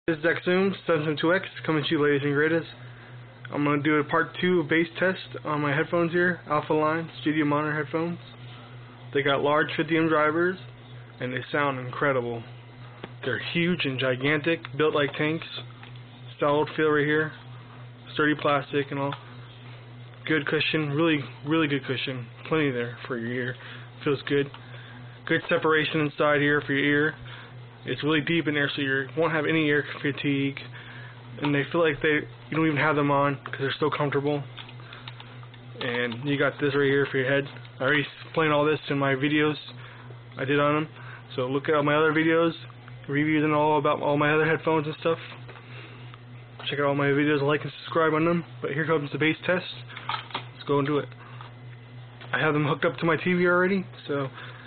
This is Zoom 772X coming to you, ladies and greatest. I'm going to do a part 2 bass test on my headphones here, ALPHALINE Studio monitor headphones. They got large 50 ohm drivers and they sound incredible. They're huge and gigantic, built like tanks. Solid feel right here, sturdy plastic and all. Good cushion, really good cushion. Plenty there for your ear. Feels good. Good separation inside here for your ear. It's really deep in there, so you won't have any ear fatigue. And they feel like you don't even have them on because they're so comfortable. And you got this right here for your head. I already explained all this in my videos I did on them. So look at all my other videos, reviews and all about all my other headphones and stuff. Check out all my videos, like and subscribe on them. But here comes the bass test. Let's go and do it. I have them hooked up to my TV already, so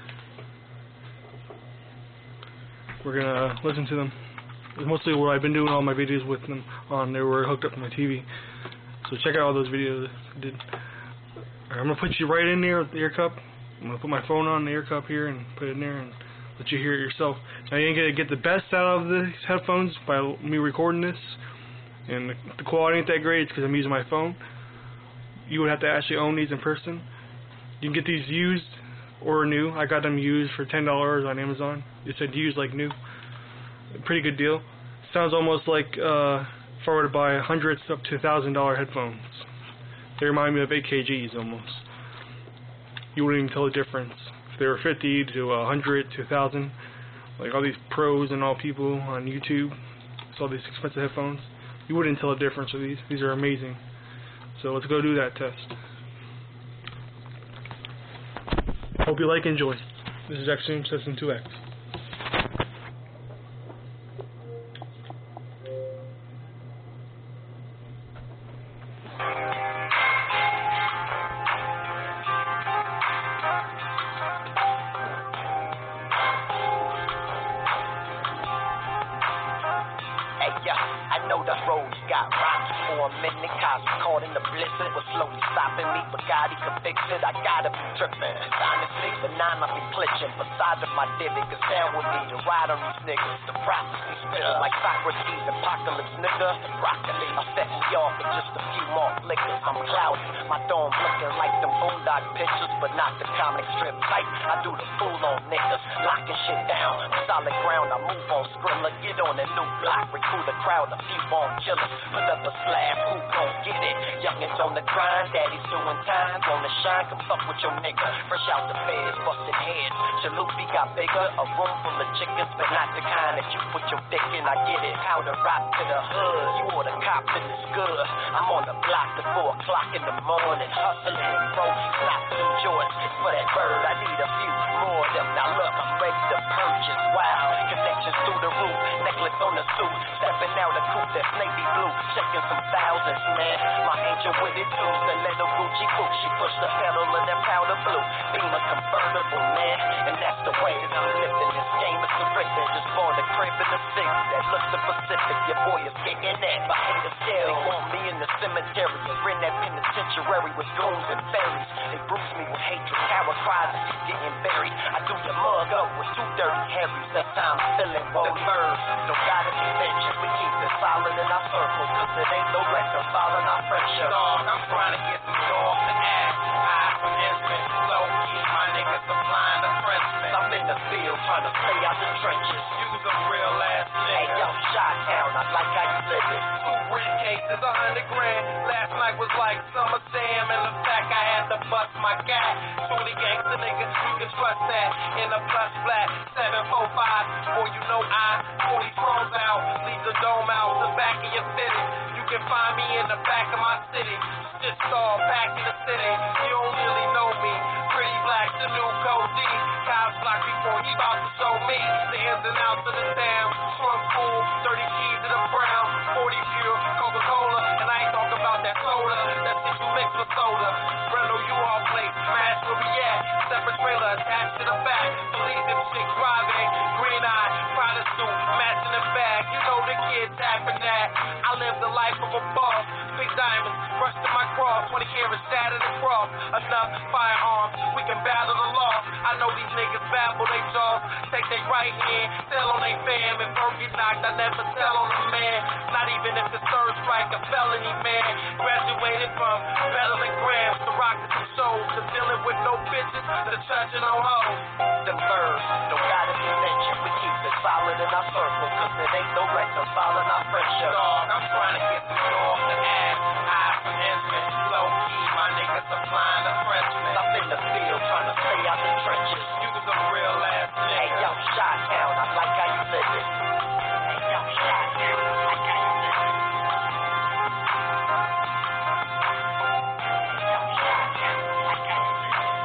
we're gonna listen to them. It's mostly what I've been doing all my videos with them on. They were hooked up to my TV. So check out all those videos I did. Right, I'm gonna put you right in there with the ear cup. I'm gonna put my phone on the ear cup here and put it in there and let you hear it yourself. Now you ain't gonna get the best out of these headphones by me recording this, and the quality ain't that great because I'm using my phone. You would have to actually own these in person. You can get these used or new. I got them used for $10 on Amazon. It said used like new. Pretty good deal. Sounds almost like if I were to buy hundreds up to $1,000 headphones. They remind me of AKGs almost. You wouldn't even tell the difference. If they were 50 to 100 to 1,000, like all these pros and all people on YouTube, all these expensive headphones, you wouldn't tell the difference with these. These are amazing. So let's go do that test. Hope you like and enjoy. This is Zoom System 2X. I know the roads got rocky for a minute. Cops caught in the blizzard was slowly stopping me, but God, he could fix it. I gotta be tripping. Honestly, but now I be glitching. Beside of my divot, cause down with me to ride on these niggas. The prophecy spitter like Socrates, apocalypse nigga. Broccoli, I set me off with just a few more flickers. I'm cloudy, my dome looking like them boondock pictures, but not the comic strip type. I do the fool on niggas, locking shit down. Solid ground, I move on Skrilla, get on a new block, recruit a crowd, a few bomb killers, put up a slab, who gon' get it? Youngins on the grind, daddy's doing time, wanna shine, come fuck with your nigga. Fresh out the feds, busting heads. Chalupi got bigger, a room full of chickens, but not the kind that you put your dick in. I get it, powder rock to the hood, you order cop and it's good. I'm on the block at 4 o'clock in the morning, hustling, bro, he's not too George. For that bird, I need a few more of them. Now look, I'm ready to purchase. Wow, connections through the roof, necklace on the suit, stepping out a coupe that's navy blue, checking some thousands, man. My angel with it too, the little Gucci coupe, she pushed the pedal in that powder blue, being a convertible, man. And that's the way that I'm living. This game is terrific. Just bought a crib in the six that looks the Pacific. Your boy is kicking that. My haters still they want me in the cemetery, or in that penitentiary with goons and fairies. They bruise me with hatred, coward cries as he's getting buried. I do the mug up with 2 dirty Harrys. That time feeling the birds. Don't gotta be mentioned. We keep it solid in our circle, cause it ain't no record following our friendship. Dog, I'm trying to get some dogs to ask. High from instruments, low key, my niggas supplying the freshmen. I'm in the field trying to stay out the trenches. Use a real ass nigga. Hey yo, Chi-Town, I like how you living. 2 briefcases, 100 grand. Last night was like summer Sam, and the fact I had to bust my guy. Truly gangsta niggas, you can trust that. In a plus flat, 745. Boy, you know I pull these phones out, leave the dome out, the back of your fitted. You can find me in the back of my city. Just all back in the city. You don't really know me. Pretty black, the new code D. Cops block before he about to show me the ins and outs of the town. Trunk full, 30 keys to the brown, 40 pure Coca-Cola, and I ain't talking about that soda. That shit you mix with soda. Brendo, you all play smash where we at. Separate trailer attached to the back. Believe them chicks driving. Green eye, try to suit, matching the bag. You know the kid tapping that. I live the life of a boss. Big diamonds, brushed in my cross. 20 carats shattered across. Enough firearms, we can battle the law. I know these niggas babble they jaws. Take their right hand, tell on they fam. If bird get knocked, I never tell on a man. Not even if the third strike, a felony, man. Graduated from battling grams to rocking some shows, to dealing with no bitches, to touching on hoes. Them birds, no goddess attention. We keep it solid in our circle, cause it ain't no reconciling our friendship. Dog, I'm trying to get this off the ass. High from infant, low key, my niggas supplying the freshmen. I'm in the field trying to stay out the trenches. You was a real ass nigga. Hey, yo, shot down, I like how you live it. Hey, yo, shot down, I like how you live it. Hey, yo, shot down, I like how you live it.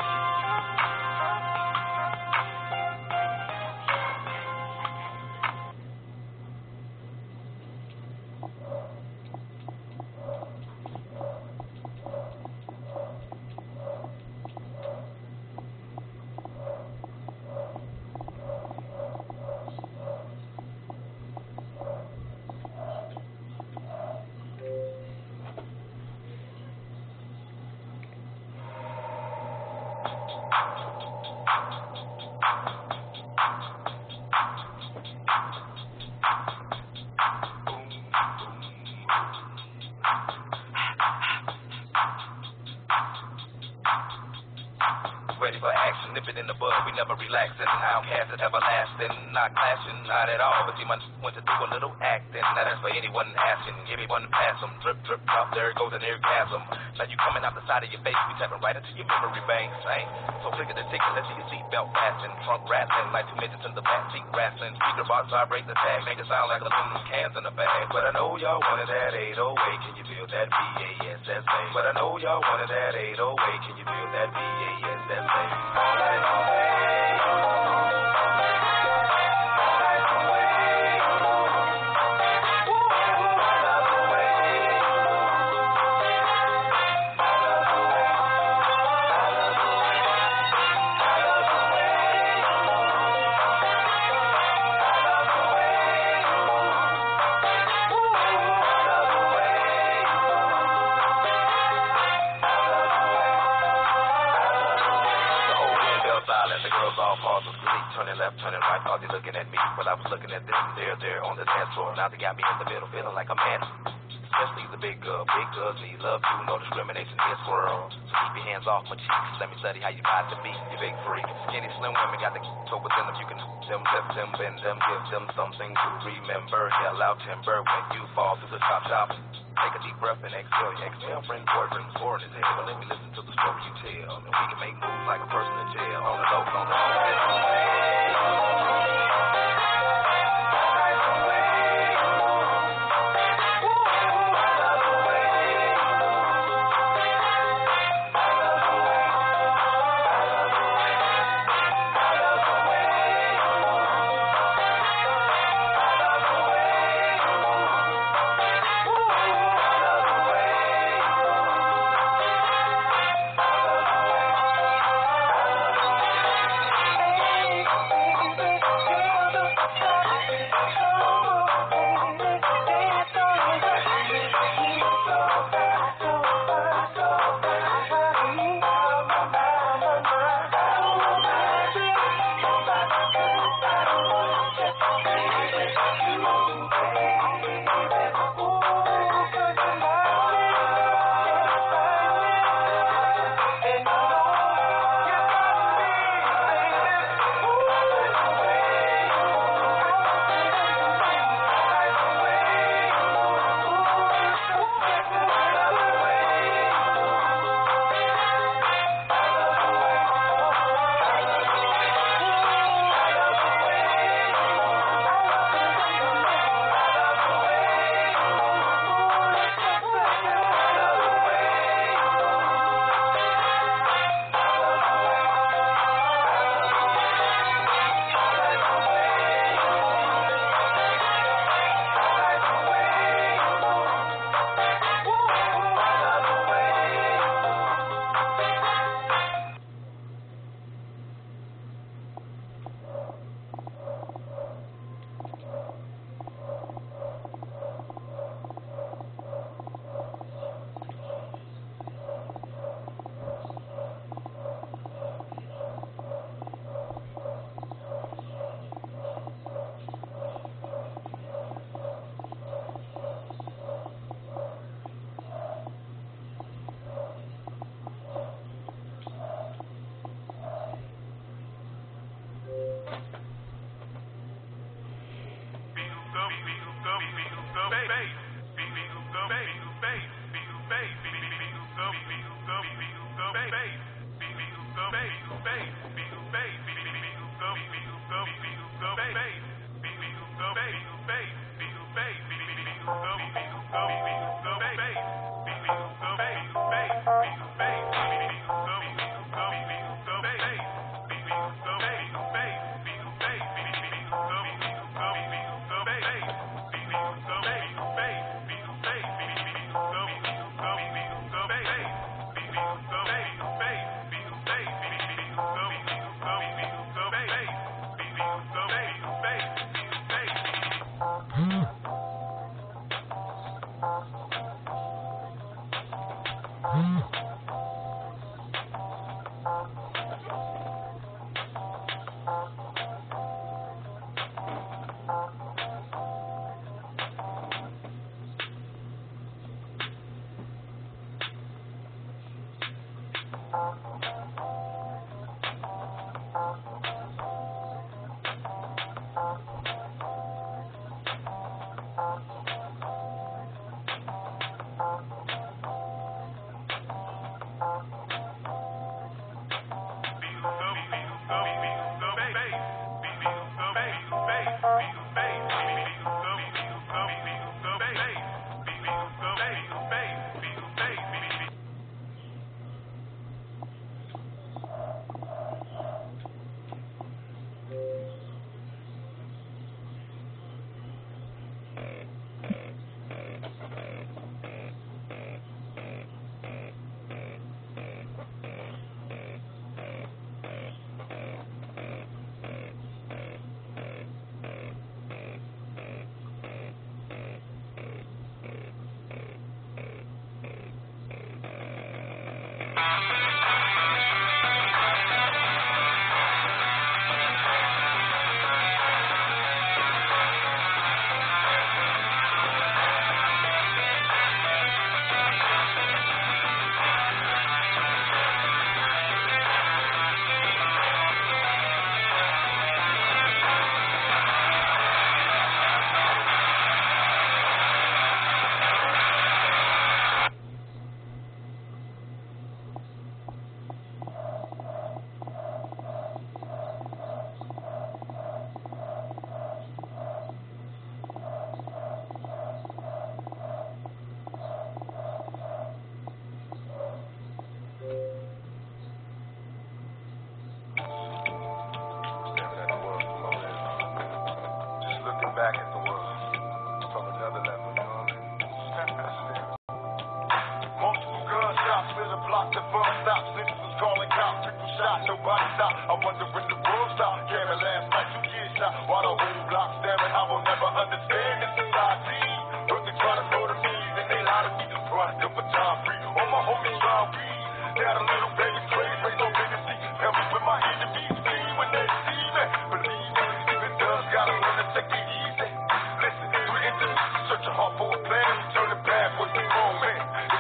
Ready for action, nip it in the bud, we never relaxing. Outcast and everlasting, not clashing, not at all. But see, my went to do a little acting. Now that's for anyone asking, anyone pass them. Drip, drip, drop, there goes an orgasm. Now you coming out the side of your face, we tapping right into your memory banks, ain't? So click the ticket, let's see your seatbelt fasten. Trunk rattling, like 2 midgets in the back seat wrestling. Speaker box vibrate the tag, make it sound like aluminum cans in the bag. But I know y'all wanted that 808, can you feel that B-A-S-S-A? But I know y'all wanted that 808, can you feel that B-A-S-S-A? All right, all right. Turning left, turning right, thought they looking at me, but I was looking at them. They're on the dance floor. Now they got me in the middle, feeling like a man. Especially the big girls need love you, no discrimination here, squirrel. So keep your hands off my cheeks, let me study how you ride to me, you big freak. Skinny, slim women got the so within them, you can them, lift them, bend them, give them something to remember. Yell out timber when you fall through the chop. Take a deep breath and exhale. Your ex-girlfriend, boyfriend, sworn as hell. But let me listen to the story you tell, and we can make moves like a person in jail. On the low, on the low. back at the world from another level, you know what I mean? Multiple gunshots, fill the block, the bus stop. Niggas was calling cops, people shot, nobody stopped. I wonder when the world stopped. Caring last night, 2 kids shot, while the whole block staring. I will never understand this society. But they try to murder me, and they lie to me just run to for time free. All my homies try to read, got a little baby.